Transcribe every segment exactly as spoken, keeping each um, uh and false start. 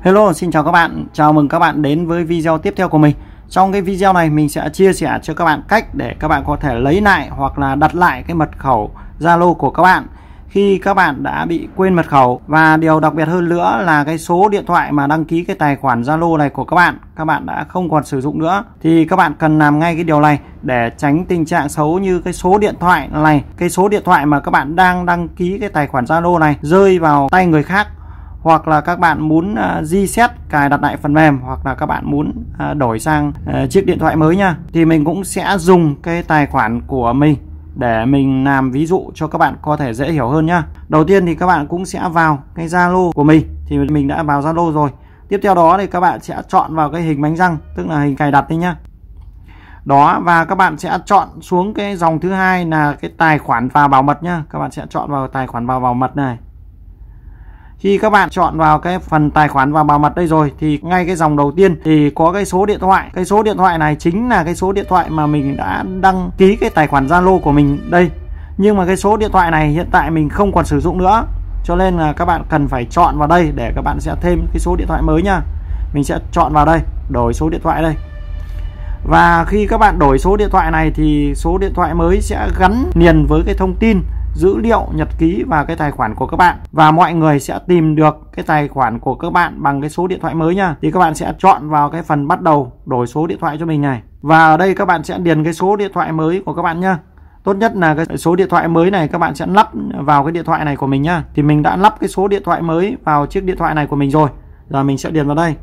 Hello, xin chào các bạn. Chào mừng các bạn đến với video tiếp theo của mình. Trong cái video này mình sẽ chia sẻ cho các bạn cách để các bạn có thể lấy lại hoặc là đặt lại cái mật khẩu Zalo của các bạn khi các bạn đã bị quên mật khẩu. Và điều đặc biệt hơn nữa là cái số điện thoại mà đăng ký cái tài khoản Zalo này của các bạn các bạn đã không còn sử dụng nữa, thì các bạn cần làm ngay cái điều này để tránh tình trạng xấu như cái số điện thoại này, cái số điện thoại mà các bạn đang đăng ký cái tài khoản Zalo này rơi vào tay người khác, hoặc là các bạn muốn uh, reset cài đặt lại phần mềm, hoặc là các bạn muốn uh, đổi sang uh, chiếc điện thoại mới nha, thì mình cũng sẽ dùng cái tài khoản của mình để mình làm ví dụ cho các bạn có thể dễ hiểu hơn nhá. Đầu tiên thì các bạn cũng sẽ vào cái Zalo của mình, thì mình đã vào Zalo rồi. Tiếp theo đó thì các bạn sẽ chọn vào cái hình bánh răng, tức là hình cài đặt đấy nhá. Đó, và các bạn sẽ chọn xuống cái dòng thứ hai là cái tài khoản và bảo mật nhá. Các bạn sẽ chọn vào tài khoản và bảo mật này. Khi các bạn chọn vào cái phần tài khoản và bảo mật đây rồi thì ngay cái dòng đầu tiên thì có cái số điện thoại. Cái số điện thoại này chính là cái số điện thoại mà mình đã đăng ký cái tài khoản Zalo của mình đây. Nhưng mà cái số điện thoại này hiện tại mình không còn sử dụng nữa, cho nên là các bạn cần phải chọn vào đây để các bạn sẽ thêm cái số điện thoại mới nha. Mình sẽ chọn vào đây, đổi số điện thoại đây. Và khi các bạn đổi số điện thoại này thì số điện thoại mới sẽ gắn liền với cái thông tin, dữ liệu, nhật ký và cái tài khoản của các bạn, và mọi người sẽ tìm được cái tài khoản của các bạn bằng cái số điện thoại mới nha. Thì các bạn sẽ chọn vào cái phần bắt đầu đổi số điện thoại cho mình này, và ở đây các bạn sẽ điền cái số điện thoại mới của các bạn nhá. Tốt nhất là cái số điện thoại mới này các bạn sẽ lắp vào cái điện thoại này của mình nhá. Thì mình đã lắp cái số điện thoại mới vào chiếc điện thoại này của mình rồi. Giờ mình sẽ điền vào đây.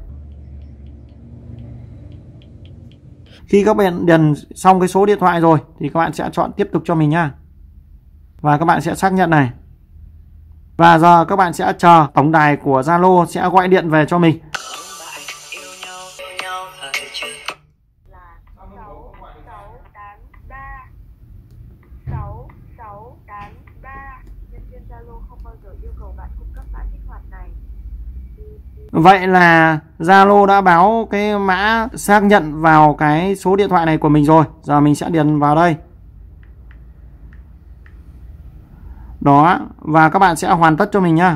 Khi các bạn điền xong cái số điện thoại rồi thì các bạn sẽ chọn tiếp tục cho mình nhá. Và các bạn sẽ xác nhận này. Và giờ các bạn sẽ chờ tổng đài của Zalo sẽ gọi điện về cho mình. Vậy là Zalo đã báo cái mã xác nhận vào cái số điện thoại này của mình rồi. Giờ mình sẽ điền vào đây. Đó, và các bạn sẽ hoàn tất cho mình nhá.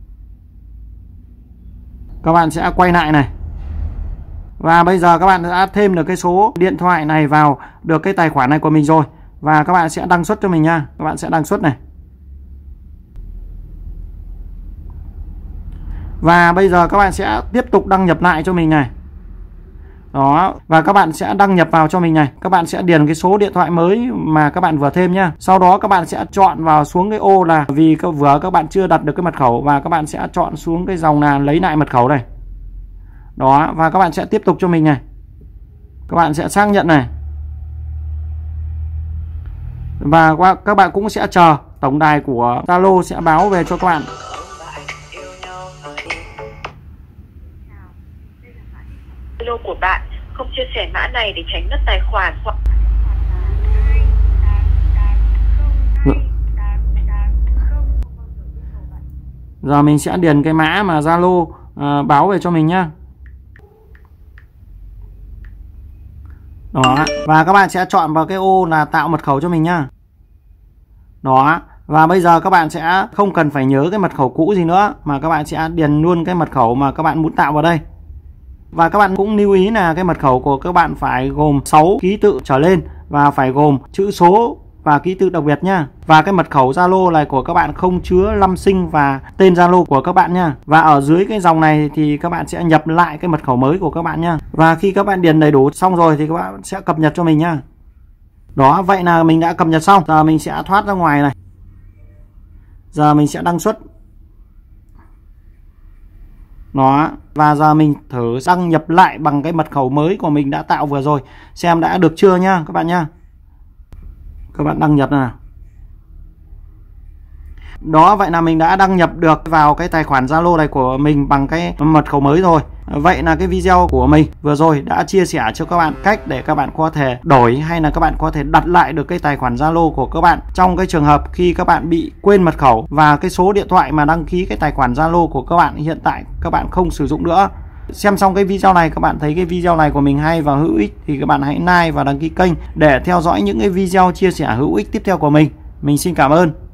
Các bạn sẽ quay lại này. Và bây giờ các bạn đã thêm được cái số điện thoại này vào được cái tài khoản này của mình rồi. Và các bạn sẽ đăng xuất cho mình nha. Các bạn sẽ đăng xuất này. Và bây giờ các bạn sẽ tiếp tục đăng nhập lại cho mình này. Đó, và các bạn sẽ đăng nhập vào cho mình này. Các bạn sẽ điền cái số điện thoại mới mà các bạn vừa thêm nhá. Sau đó các bạn sẽ chọn vào xuống cái ô là vì vừa các bạn chưa đặt được cái mật khẩu, và các bạn sẽ chọn xuống cái dòng là lấy lại mật khẩu này. Đó, và các bạn sẽ tiếp tục cho mình này. Các bạn sẽ xác nhận này. Và các bạn cũng sẽ chờ tổng đài của Zalo sẽ báo về cho các bạn. Zalo của bạn không chia sẻ mã này để tránh mất tài khoản. Giờ mình sẽ điền cái mã mà Zalo uh, báo về cho mình nhá. Đó, và các bạn sẽ chọn vào cái ô là tạo mật khẩu cho mình nhá. Đó, và bây giờ các bạn sẽ không cần phải nhớ cái mật khẩu cũ gì nữa, mà các bạn sẽ điền luôn cái mật khẩu mà các bạn muốn tạo vào đây. Và các bạn cũng lưu ý là cái mật khẩu của các bạn phải gồm sáu ký tự trở lên, và phải gồm chữ số và ký tự đặc biệt nha. Và cái mật khẩu Zalo này của các bạn không chứa năm sinh và tên Zalo của các bạn nha. Và ở dưới cái dòng này thì các bạn sẽ nhập lại cái mật khẩu mới của các bạn nha. Và khi các bạn điền đầy đủ xong rồi thì các bạn sẽ cập nhật cho mình nha. Đó, vậy là mình đã cập nhật xong. Giờ mình sẽ thoát ra ngoài này. Giờ mình sẽ đăng xuất. Đó, và giờ mình thử đăng nhập lại bằng cái mật khẩu mới của mình đã tạo vừa rồi, xem đã được chưa nhá các bạn nhá. Các bạn đăng nhập nào. Đó, vậy là mình đã đăng nhập được vào cái tài khoản Zalo này của mình bằng cái mật khẩu mới rồi. Vậy là cái video của mình vừa rồi đã chia sẻ cho các bạn cách để các bạn có thể đổi hay là các bạn có thể đặt lại được cái tài khoản Zalo của các bạn trong cái trường hợp khi các bạn bị quên mật khẩu và cái số điện thoại mà đăng ký cái tài khoản Zalo của các bạn hiện tại các bạn không sử dụng nữa. Xem xong cái video này các bạn thấy cái video này của mình hay và hữu ích thì các bạn hãy like và đăng ký kênh để theo dõi những cái video chia sẻ hữu ích tiếp theo của mình. Mình xin cảm ơn.